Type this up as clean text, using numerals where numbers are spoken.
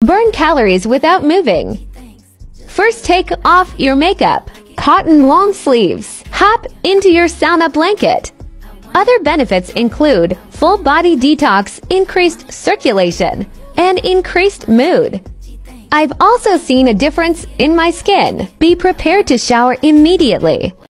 Burn calories without moving. First, take off your makeup. Cotton long sleeves. Hop into your sauna blanket. Other benefits include full body detox, increased circulation, and increased mood. I've also seen a difference in my skin. Be prepared to shower immediately.